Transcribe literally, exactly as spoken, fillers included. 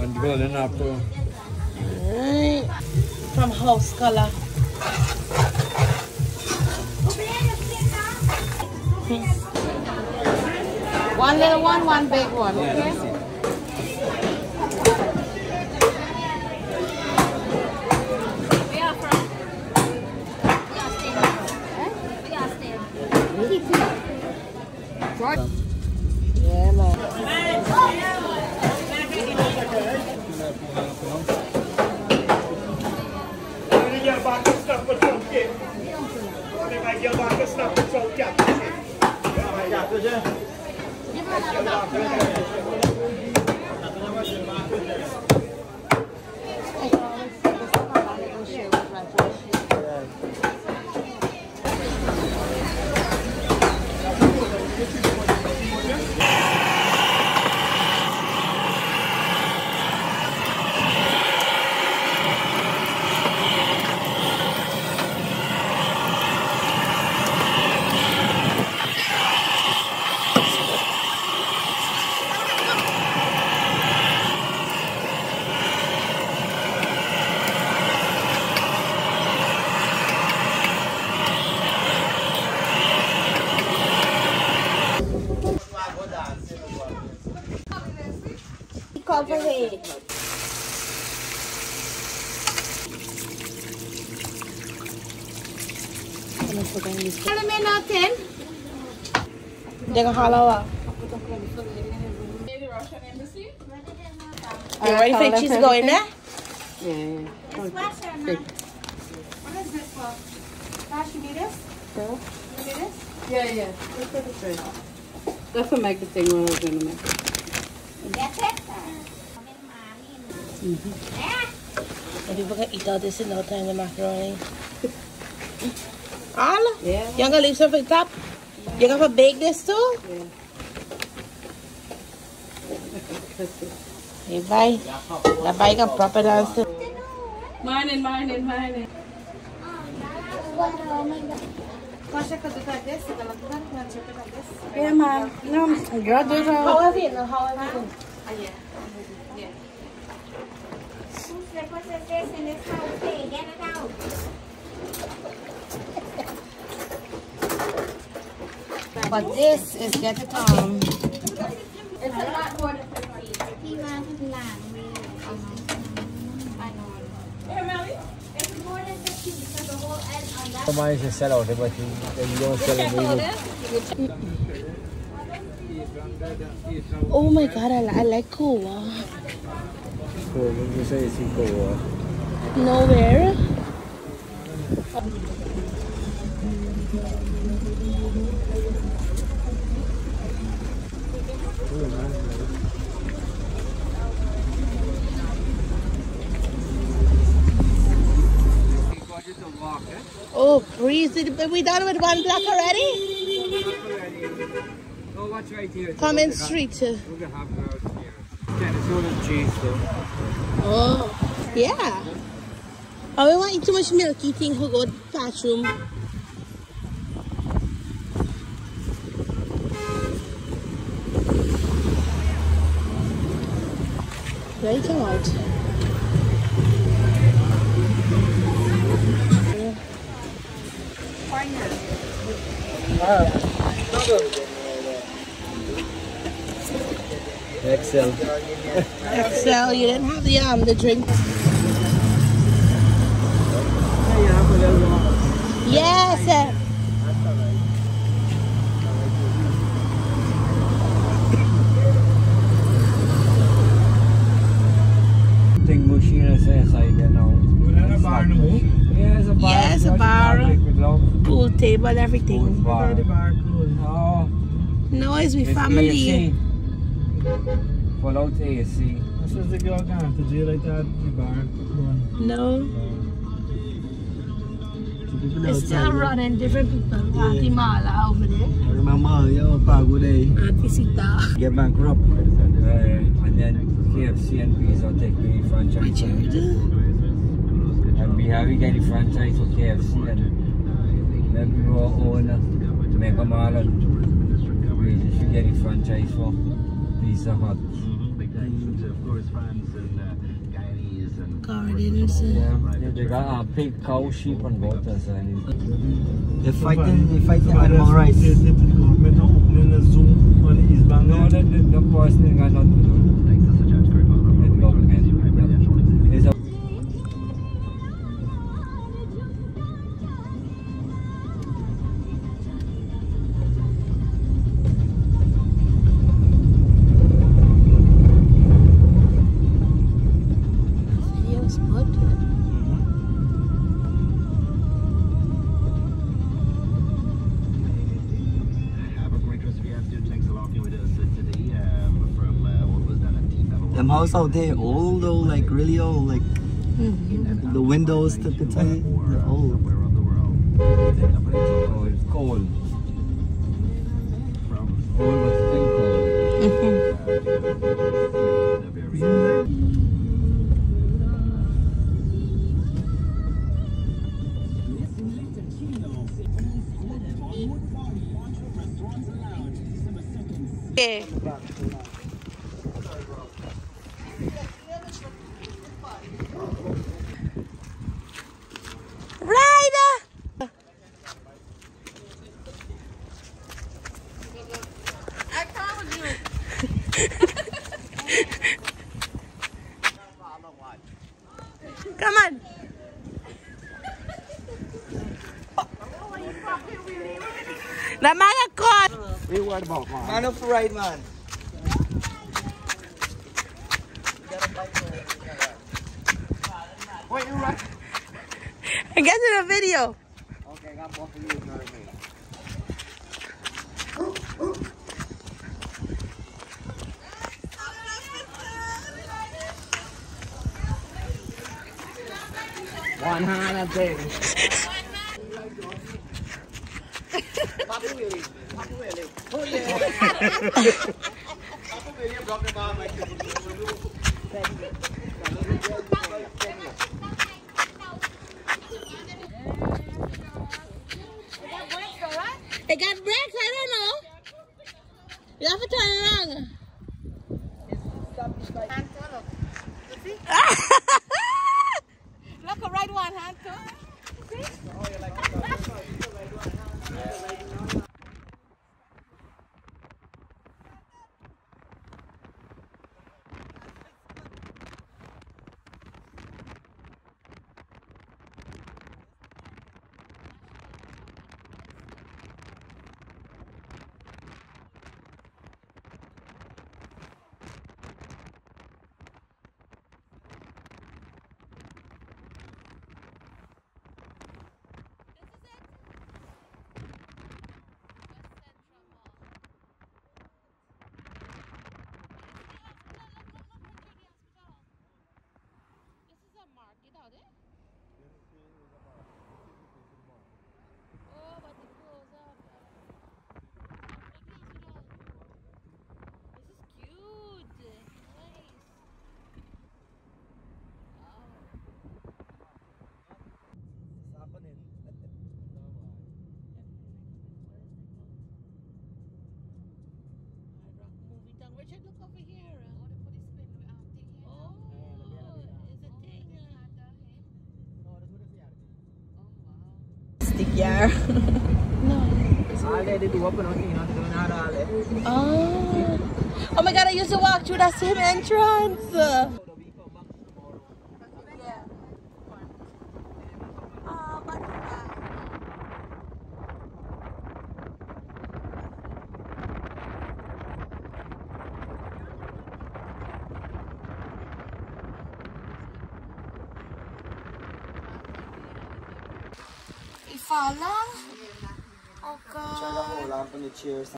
And golden apple. Right. From House Color. One little one, one big one, okay? Yeah, yeah, man. Cover it. Hello, man, nothing. Jangan halau ah. You ready for the cheese to go in there? Yeah, yeah. What is this for? Gosh, you need this? So? You need this? Yeah, yeah. Let's put it straight. That's what make the thing what I was going to make. That's it? And people can eat all this in no time, the macaroni. All? Yeah. You gonna leave some for the top? You gonna bake this too? Yeah. Hey, bye. The bike can proper dance too. Mine and mine and mine and. Yeah, man. No, girl, do it all. How have you? How have you? What's this in this house? Hey, get it out. But this is get it um. It's a lot more than fifty. He wants to land. Hey, Melly. It's more than fifty because the whole end on that. Somebody should sell out, but you, you don't sell it. Oh my god, I, I like Koa. Cool, when you say it's cool. Nowhere. Oh, breeze. Are we done with one block already? Oh, what's right here? Come in street. We're gonna have her here. Yeah, it's all the cheese though. Oh, yeah. Oh, we want eat too much milky thing who go to the bathroom. Right out. Excel. Excel, you didn't have the um the drink. Yes. Uh, Thing machine is inside there now. Yeah, it's a bar. Yes, a bar. Pool table, everything. Bar. Oh. No, it's with It's family. A C. Full out A C. This is the girl going to do like that, the bar. No. So It's still running, different people. Auntie Mala over there. I remember, yo, Pago Day. Auntie Sita. Get bankrupt. Uh, and then K F C and Pizza take the franchise. Richard. And we have we get the franchise for K F C and then we will own Mega Mall and we should get the franchise for Pizza Hut. to, of course, France and uh, Guyanese and Gardens. Yeah, yeah, they got uh, pig, cow, sheep on both sides. They're fighting, they're fighting animal rights. The government are opening a zoo on the East Bank. No, the, the, the person got nothing to do with government. It's a Feels good. Have a great rest of your afternoon. Thanks a lot for with us today um, from uh, what was done at T Them house out there old though, like really old, like Mm-hmm. the windows to the tell you, they're old. somewhere on the world. oh, it's cold. From Cold, but still cold. Mm-hmm. the very Okay. Ryder! I promise you. Come on. The man got caught. Wait, what about man? Man up right, man. Wait, you right? I get in the video. Okay, I got both of you. One hand up there. Papa Willie. Papa Willie. Oh yeah. Papa Willie dropped the bomb like this. It got brakes, I don't know. You have to turn around. Look, a right one hand too. Richard, look over here. Oh, it's a thing. Stick here. No. All they do open on you, not doing all that. Oh. Oh my god, I used to walk through that same entrance. Oh, butterfly. Fall lang? Oh god. Try to hold on from the chairs.